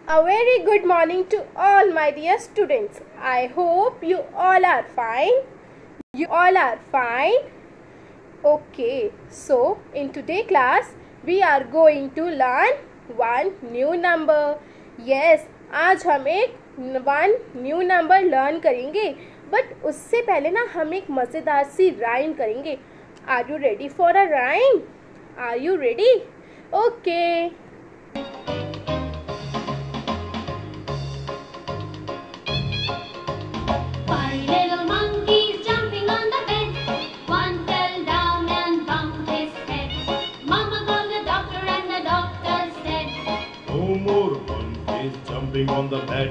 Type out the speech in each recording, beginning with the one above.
A very good morning to all my dear students. I hope you all are fine. You all are fine. Okay, so in today's class we are going to learn one new number. Yes, आज हम एक one new number learn करेंगे, but उससे पहले ना हम एक मज़ेदार सी राइम करेंगे. Are you ready for a rhyme? Are you ready? Okay. Jumping on the bed.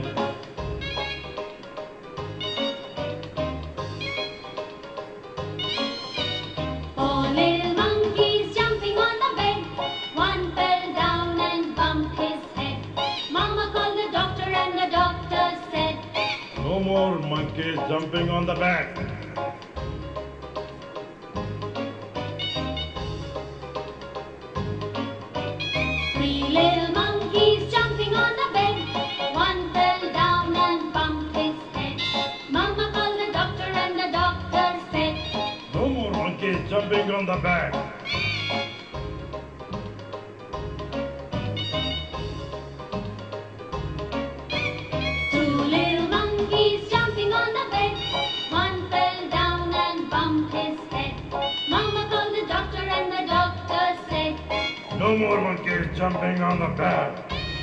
Four little monkeys jumping on the bed. One fell down and bumped his head. Mama called the doctor and the doctor said, No more monkeys jumping on the bed. Three little monkeys jumping on the bed. One fell down and bumped his head. Mama called the doctor and the doctor said, No more monkeys jumping on the bed. Two little monkeys jumping on the bed. One fell down and bumped his head. Mama called the doctor and the doctor said, No more monkeys jumping on the bed.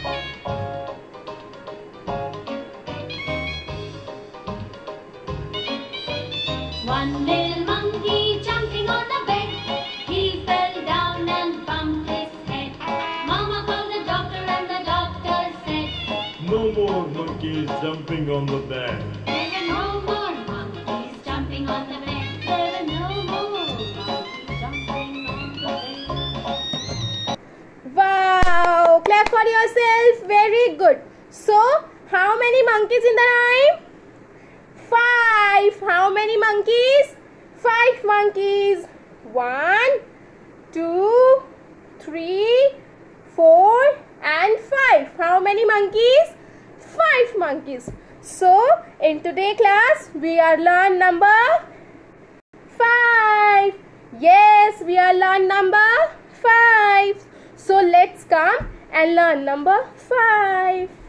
One little monkey jumping on the bed. He fell down and bumped his head. Mama called the doctor and the doctor said, No more monkeys jumping on the bed. There were no more monkeys jumping on the bed. There were no more monkeys jumping on the bed. Wow! Clap for yourself. Very good. So, how many monkeys in the rhyme? 5. How many monkeys? 5 monkeys. 1, 2, 3, 4 and 5. How many monkeys? 5 monkeys. So, in today's class, we are learn number 5. Yes, we are learn number 5. So, let's come and learn number 5.